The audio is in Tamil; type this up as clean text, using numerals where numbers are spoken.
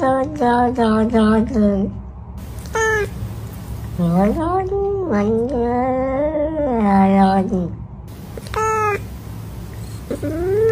Hãy subscribe cho kênh Ghiền Mì Gõ để không bỏ lỡ